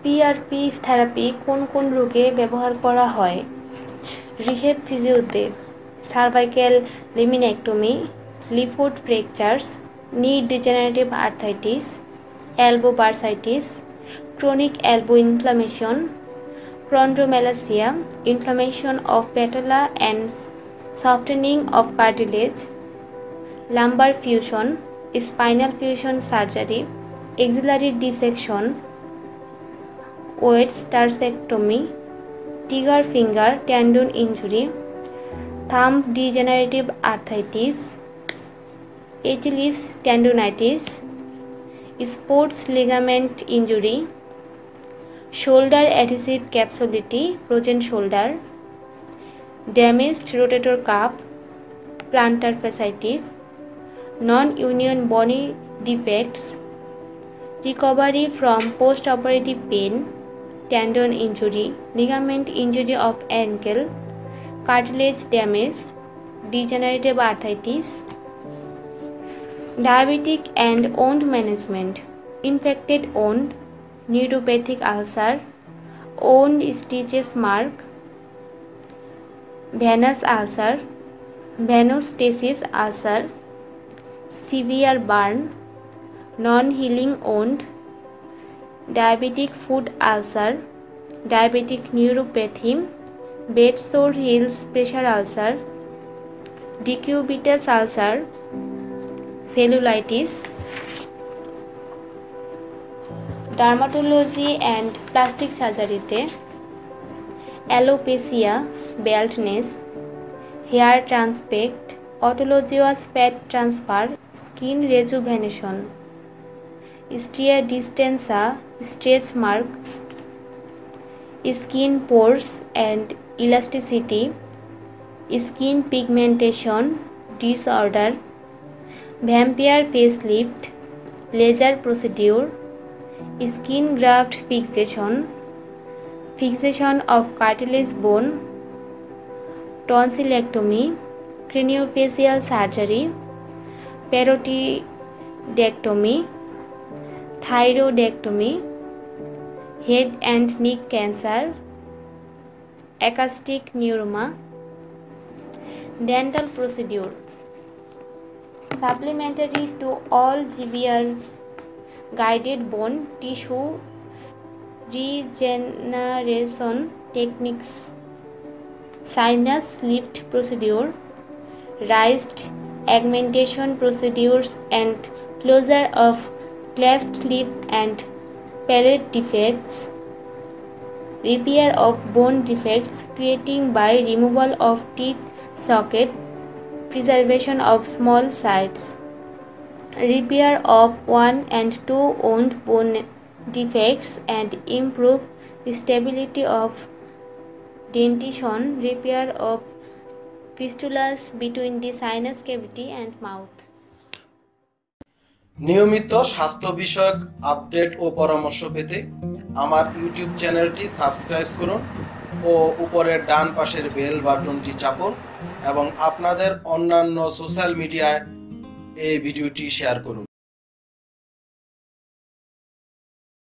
PRP therapy কোন কোন রোগে ব্যবহার করা হয়? রিহেব ফিজিওতে সার্ভাইক্যাল লেমিনেক্টমি, লিফোড fractures, knee degenerative arthritis, elbow bursitis, chronic elbow inflammation, chondromalacia, inflammation of patella and softening of cartilage, lumbar fusion, spinal fusion surgery, axillary dissection, Wade's tarsectomy, trigger finger tendon injury, thumb degenerative arthritis, Achilles tendonitis, sports ligament injury, shoulder adhesive capsulity, frozen shoulder, damaged rotator cuff, plantar fasciitis, non-union bony defects, recovery from post-operative pain, tendon injury, ligament injury of ankle, cartilage damage, degenerative arthritis, diabetic and wound management, infected wound, neuropathic ulcer, wound stitches mark, venous ulcer, venostasis ulcer, severe burn, non-healing wound, diabetic foot ulcer, diabetic neuropathy, bed sore heels pressure ulcer, decubitus ulcer, cellulitis, dermatology and plastic সার্জারিতে alopecia, baldness, hair transplant, autologous fat transfer, skin rejuvenation, striae distensae, stretch marks, skin pores and elasticity, skin pigmentation disorder, vampire facelift, laser procedure, skin graft fixation, fixation of cartilage bone, tonsillectomy, craniofacial surgery, parotidectomy, thyroidectomy, head and neck cancer, acoustic neuroma, dental procedure. Supplementary to all GBR guided bone tissue regeneration techniques, sinus lift procedure, raised augmentation procedures and closure of cleft lip and palate defects, repair of bone defects creating by removal of teeth socket, preservation of small sites, repair of 1 and 2 wound bone defects and improve stability of dentition, repair of fistulas between the sinus cavity and mouth. নিয়মিত স্বাস্থ্য বিষয়ক update ও পরামর্শ পেতে আমার YouTube চ্যানেলটি subscribe করুন ও উপরের ডান পাশের বেল বাটনটি চাপুন এবং আপনাদের অন্যান্য সোশ্যাল মিডিয়ায় এই ভিডিওটি শেয়ার করুন।